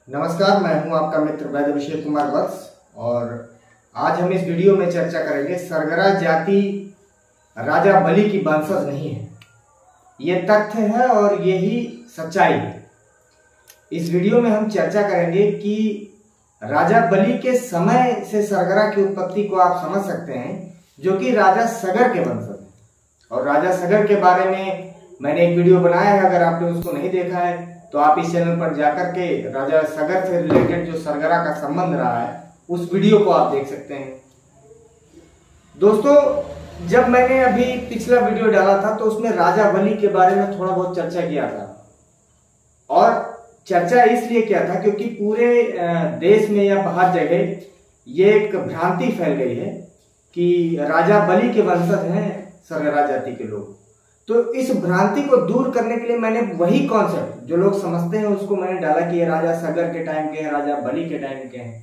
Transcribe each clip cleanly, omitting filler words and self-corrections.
नमस्कार, मैं हूं आपका मित्र वैद्य अभिषेक कुमार वत्स और आज हम इस वीडियो में चर्चा करेंगे सरगरा जाति राजा बलि की वंशज नहीं है। ये तथ्य है और यही सच्चाई है। इस वीडियो में हम चर्चा करेंगे कि राजा बलि के समय से सरगरा की उत्पत्ति को आप समझ सकते हैं, जो कि राजा सगर के वंशज हैं। और राजा सगर के बारे में मैंने एक वीडियो बनाया है, अगर आपने उसको नहीं देखा है तो आप इस चैनल पर जाकर के राजा सगर से रिलेटेड जो सरगरा का संबंध रहा है उस वीडियो को आप देख सकते हैं। दोस्तों, जब मैंने अभी पिछला वीडियो डाला था तो उसमें राजा बलि के बारे में थोड़ा बहुत चर्चा किया था, और चर्चा इसलिए किया था क्योंकि पूरे देश में या बाहर जगह ये एक भ्रांति फैल गई है कि राजा बलि के वंशज हैं सरगरा जाति के लोग। तो इस भ्रांति को दूर करने के लिए मैंने वही कॉन्सेप्ट जो लोग समझते हैं उसको मैंने डाला कि ये राजा सगर के टाइम के हैं, राजा बलि के टाइम के हैं।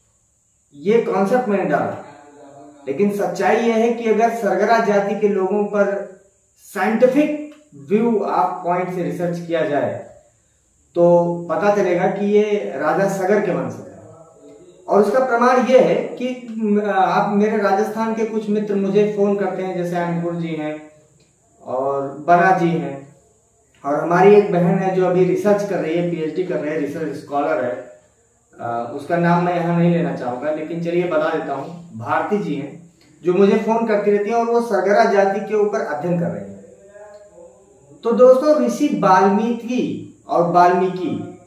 ये कॉन्सेप्ट मैंने डाला, लेकिन सच्चाई यह है कि अगर सरगरा जाति के लोगों पर साइंटिफिक व्यू आप पॉइंट से रिसर्च किया जाए तो पता चलेगा कि ये राजा सगर के वंशज हैं। और उसका प्रमाण ये है कि आप मेरे राजस्थान के कुछ मित्र मुझे फोन करते हैं, जैसे अनपुर जी हैं और बना जी हैं, और हमारी एक बहन है जो अभी रिसर्च कर रही है, पीएचडी कर रही है, रिसर्च स्कॉलर है। उसका नाम मैं यहाँ नहीं लेना चाहूंगा, लेकिन चलिए बता देता हूँ। भारती जी हैं जो मुझे फोन करती रहती हैं और वो सरगरा जाति के ऊपर अध्ययन कर रहे हैं। तो दोस्तों, ऋषि वाल्मीकि और वाल्मीकि,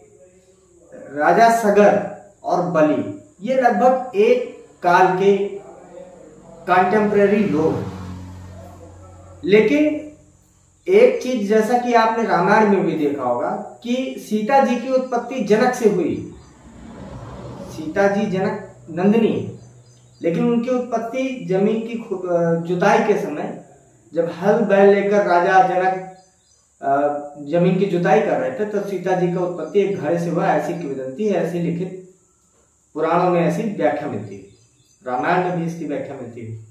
राजा सगर और बलि, ये लगभग एक काल के कंटेम्परेरी लोग हैं। लेकिन एक चीज, जैसा कि आपने रामायण में भी देखा होगा कि सीता जी की उत्पत्ति जनक से हुई। सीता जी जनक नंदिनी, लेकिन उनकी उत्पत्ति जमीन की जुताई के समय, जब हल बैल लेकर राजा जनक जमीन की जुताई कर रहे थे, तो सीता जी का उत्पत्ति एक घड़े से हुआ, ऐसी किंवदंती है, ऐसी लिखित पुराणों में ऐसी व्याख्या मिलती है, रामायण में भी इसकी व्याख्या मिलती है।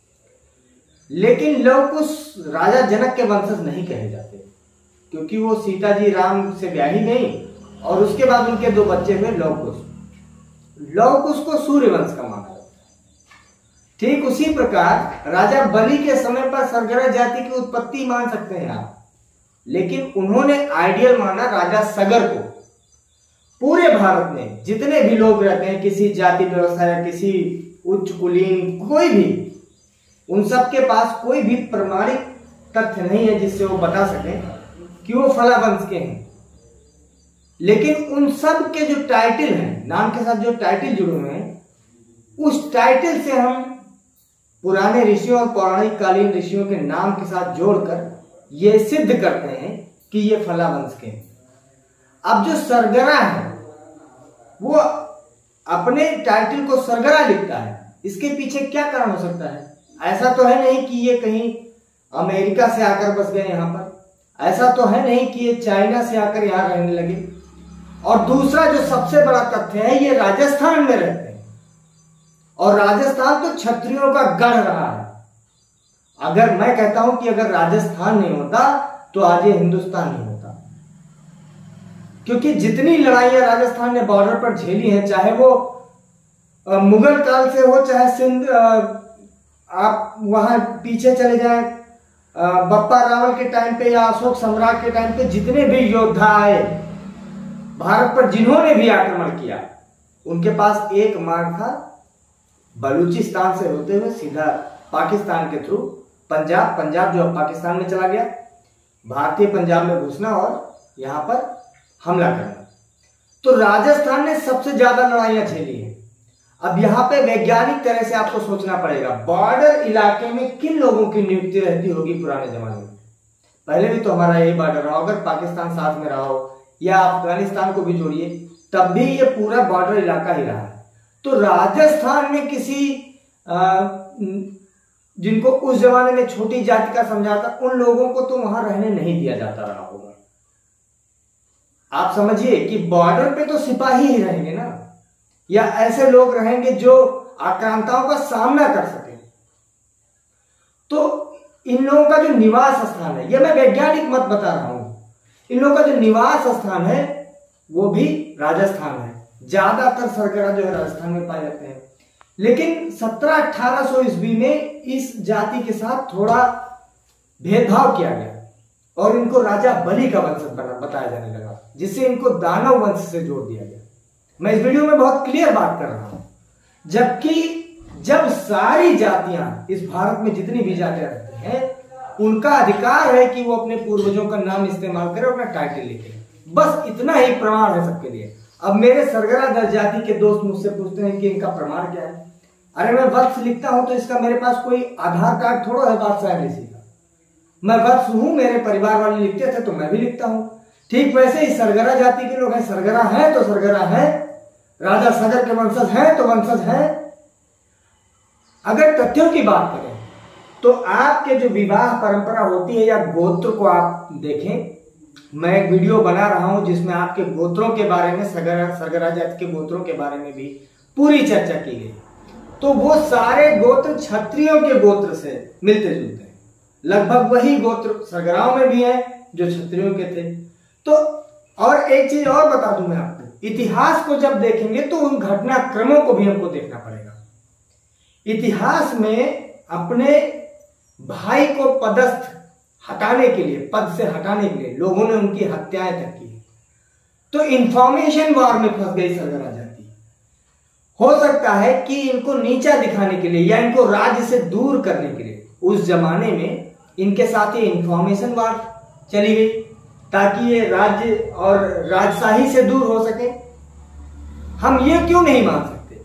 लेकिन लव कुश राजा जनक के वंशज नहीं कहे जाते, क्योंकि वो सीता जी राम से ब्याही गई और उसके बाद उनके दो बच्चे हुए लव कुश। लव कुश को सूर्य वंश का माना जाता है। ठीक उसी प्रकार राजा बलि के समय पर सरगरा जाति की उत्पत्ति मान सकते हैं आप, लेकिन उन्होंने आइडियल माना राजा सगर को। पूरे भारत में जितने भी लोग रहते हैं, किसी जाति व्यवस्था या किसी उच्च कुलीन, कोई भी, उन सब के पास कोई भी प्रमाणिक तथ्य नहीं है जिससे वो बता सकें कि वो फला वंश के हैं। लेकिन उन सब के जो टाइटल हैं, नाम के साथ जो टाइटल जुड़े हुए हैं, उस टाइटल से हम पुराने ऋषियों और पौराणिक कालीन ऋषियों के नाम के साथ जोड़कर ये सिद्ध करते हैं कि ये फला वंश के हैं। अब जो सरगरा है वो अपने टाइटल को सरगरा लिखता है, इसके पीछे क्या कारण हो सकता है? ऐसा तो है नहीं कि ये कहीं अमेरिका से आकर बस गए यहाँ पर, ऐसा तो है नहीं कि ये चाइना से आकर यहाँ रहने लगे। और दूसरा जो सबसे बड़ा तथ्य है, ये राजस्थान में रहते हैं, और राजस्थान तो क्षत्रियों का गढ़ रहा है। अगर मैं कहता हूं कि अगर राजस्थान नहीं होता तो आज ये हिंदुस्तान नहीं होता, क्योंकि जितनी लड़ाइयां राजस्थान ने बॉर्डर पर झेली हैं, चाहे वो मुगल काल से हो, चाहे सिंध, आप वहां पीछे चले जाएं, बप्पा रावल के टाइम पे या अशोक सम्राट के टाइम पे, जितने भी योद्धा आए भारत पर, जिन्होंने भी आक्रमण किया, उनके पास एक मार्ग था, बलूचिस्तान से होते हुए सीधा पाकिस्तान के थ्रू पंजाब जो अब पाकिस्तान में चला गया, भारतीय पंजाब में घुसना और यहां पर हमला करना। तो राजस्थान ने सबसे ज्यादा लड़ाइयां झेली हैं। अब यहाँ पे वैज्ञानिक तरह से आपको सोचना पड़ेगा, बॉर्डर इलाके में किन लोगों की नियुक्ति रहती होगी पुराने जमाने में। पहले भी तो हमारा यही बॉर्डर रहा, अगर पाकिस्तान साथ में रहा हो या अफगानिस्तान को भी जोड़िए, तब भी ये पूरा बॉर्डर इलाका ही रहा है। तो राजस्थान में किसी जिनको उस जमाने में छोटी जाति का समझाता, उन लोगों को तो वहां रहने नहीं दिया जाता रहा होगा। आप समझिए कि बॉर्डर पे तो सिपाही ही रहेंगे ना, या ऐसे लोग रहेंगे जो आक्रांताओं का सामना कर सके। तो इन लोगों का जो निवास स्थान है, यह मैं वैज्ञानिक मत बता रहा हूं, इन लोगों का जो निवास स्थान है वो भी राजस्थान है। ज्यादातर सरगरा जो है राजस्थान में पाए जाते हैं। लेकिन 1700-1800 ईस्वी में इस जाति के साथ थोड़ा भेदभाव किया गया और इनको राजा बलि का वंशज बताया जाने लगा, जिससे इनको दानव वंश से जोड़ दिया गया। मैं इस वीडियो में बहुत क्लियर बात कर रहा हूं, जबकि जब सारी जातियां इस भारत में जितनी भी जातियां रहती हैं, उनका अधिकार है कि वो अपने पूर्वजों का नाम इस्तेमाल करें, अपना टाइटल लिखें। बस इतना ही प्रमाण है सबके लिए। अब मेरे सरगरा दल जाति के दोस्त मुझसे पूछते हैं कि इनका प्रमाण क्या है। अरे मैं वत्स लिखता हूं तो इसका मेरे पास कोई आधार कार्ड थोड़ा है बादशाह ऋषि का। मैं वत्स हूं, मेरे परिवार वाले लिखते थे तो मैं भी लिखता हूं। ठीक वैसे ही सरगरा जाति के लोग हैं, सरगरा है तो सरगरा है, राजा सगर के वंशज हैं तो वंशज हैं। अगर तथ्यों की बात करें तो आपके जो विवाह परंपरा होती है या गोत्र को आप देखें, मैं एक वीडियो बना रहा हूं जिसमें आपके गोत्रों के बारे में, सरगरा जाति के गोत्रों के बारे में भी पूरी चर्चा की गई। तो वो सारे गोत्र क्षत्रियों के गोत्र से मिलते जुलते हैं। लगभग वही गोत्र सरगराओं में भी है जो क्षत्रियों के थे। तो और एक चीज और बता दूं मैं आपको, इतिहास को जब देखेंगे तो उन घटनाक्रमों को भी हमको देखना पड़ेगा। इतिहास में अपने भाई को पदस्थ हटाने के लिए, पद से हटाने के लिए लोगों ने उनकी हत्याएं तक की। तो इंफॉर्मेशन वॉर में फंस गई सरगरा जाति। हो सकता है कि इनको नीचा दिखाने के लिए या इनको राज्य से दूर करने के लिए उस जमाने में इनके साथ ये इंफॉर्मेशन वॉर चली गई, ताकि ये राज्य और राजशाही से दूर हो सके। हम ये क्यों नहीं मान सकते,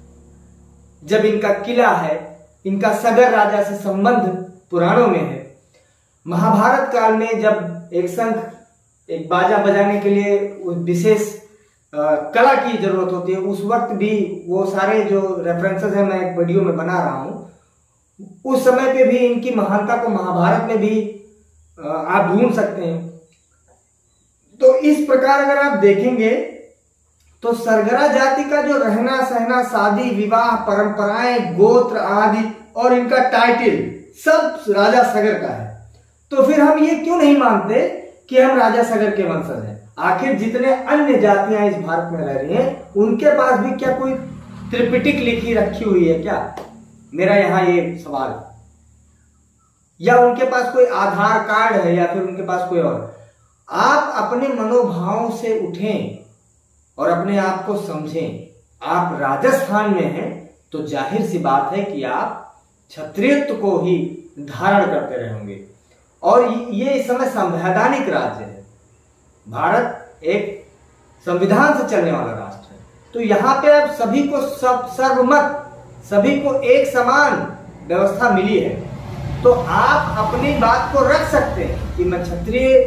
जब इनका किला है, इनका सगर राजा से संबंध पुराणों में है। महाभारत काल में जब एक शंख, एक बाजा बजाने के लिए विशेष कला की जरूरत होती है, उस वक्त भी वो सारे जो रेफरेंसेस हैं मैं एक वीडियो में बना रहा हूं, उस समय पे भी इनकी महानता को महाभारत में भी आप ढूंढ सकते हैं। तो इस प्रकार अगर आप देखेंगे तो सरगरा जाति का जो रहना सहना, शादी विवाह परंपराएं, गोत्र आदि और इनका टाइटल सब राजा सगर का है। तो फिर हम ये क्यों नहीं मानते कि हम राजा सगर के वंशज हैं? आखिर जितने अन्य जातियां इस भारत में रह रही हैं, उनके पास भी क्या कोई त्रिपिटक लिखी रखी हुई है क्या? मेरा यहां ये सवाल है। या उनके पास कोई आधार कार्ड है या फिर उनके पास कोई और? आप अपने मनोभावों से उठें और अपने आप को समझें। आप राजस्थान में हैं तो जाहिर सी बात है कि आप क्षत्रियत्व को ही धारण करते रहेंगे। और ये इस समय संवैधानिक राज्य है। भारत एक संविधान से चलने वाला राष्ट्र है। तो यहाँ पे अब सभी को सर्वमत, सभी को एक समान व्यवस्था मिली है। तो आप अपनी बात को रख सकते हैं कि मैं क्षत्रिय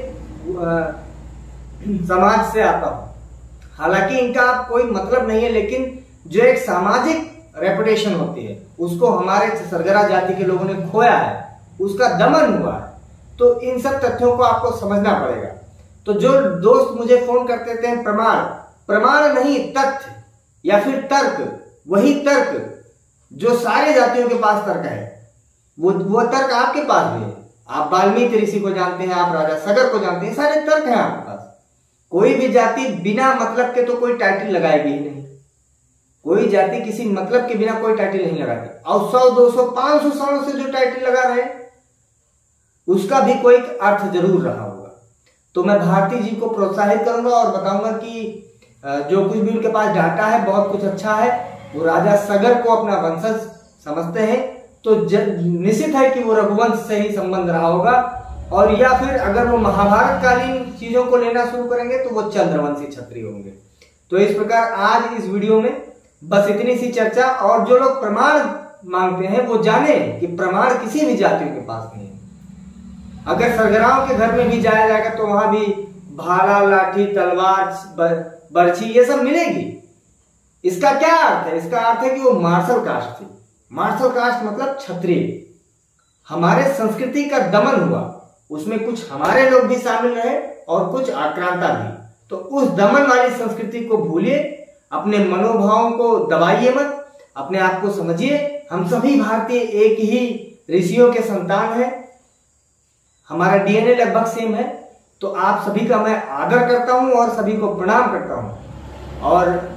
समाज से आता हूं। हालांकि इनका कोई मतलब नहीं है, लेकिन जो एक सामाजिक रेपुटेशन होती है उसको हमारे सरगरा जाति के लोगों ने खोया है, उसका दमन हुआ है। तो इन सब तथ्यों को आपको समझना पड़ेगा। तो जो दोस्त मुझे फोन करते थे प्रमाण नहीं, तथ्य या फिर तर्क, वही तर्क जो सारे जातियों के पास तर्क है, वो तर्क आपके पास भी है। आप वाल्मीकि ऋषि को जानते हैं, आप राजा सगर को जानते हैं, सारे तर्क हैं आपके पास। कोई भी जाति बिना मतलब के तो कोई टाइटल लगाएगी ही नहीं। कोई जाति किसी मतलब के बिना कोई टाइटल नहीं लगाती। और 100, 200, 500 सालों से जो टाइटल लगा रहे उसका भी कोई अर्थ जरूर रहा होगा। तो मैं भारती जी को प्रोत्साहित करूंगा और बताऊंगा कि जो कुछ भी उनके पास डाटा है बहुत कुछ अच्छा है। वो राजा सगर को अपना वंशज समझते हैं, तो निश्चित है कि वो रघुवंश से ही संबंध रहा होगा। और या फिर अगर वो महाभारत कालीन चीजों को लेना शुरू करेंगे तो वो चंद्रवंशी क्षत्रिय होंगे। तो इस प्रकार आज इस वीडियो में बस इतनी सी चर्चा। और जो लोग प्रमाण मांगते हैं वो जाने कि प्रमाण किसी भी जातियों के पास नहीं है। अगर सरगराओं के घर में भी जाया जाएगा तो वहां भी भाला, लाठी, तलवार, बर्छी ये सब मिलेगी। इसका क्या अर्थ है? इसका अर्थ है कि वो मार्शल कास्ट थी। मार्शल कास्ट मतलब क्षत्रिय। हमारे संस्कृति का दमन हुआ, उसमें कुछ हमारे लोग भी शामिल रहे और कुछ आक्रांता भी। तो उस दमन वाली संस्कृति को भूलिए, अपने मनोभावों को दबाइए मत, अपने आप को समझिए। हम सभी भारतीय एक ही ऋषियों के संतान हैं, हमारा डीएनए लगभग सेम है। तो आप सभी का मैं आदर करता हूं और सभी को प्रणाम करता हूं। और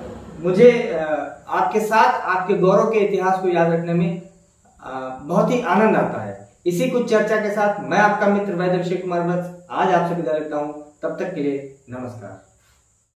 मुझे आपके साथ आपके गौरव के इतिहास को याद रखने में बहुत ही आनंद आता है। इसी कुछ चर्चा के साथ मैं आपका मित्र वैद्य अभिषेक कुमार वत्स आज आपसे विदा लेता हूं। तब तक के लिए नमस्कार।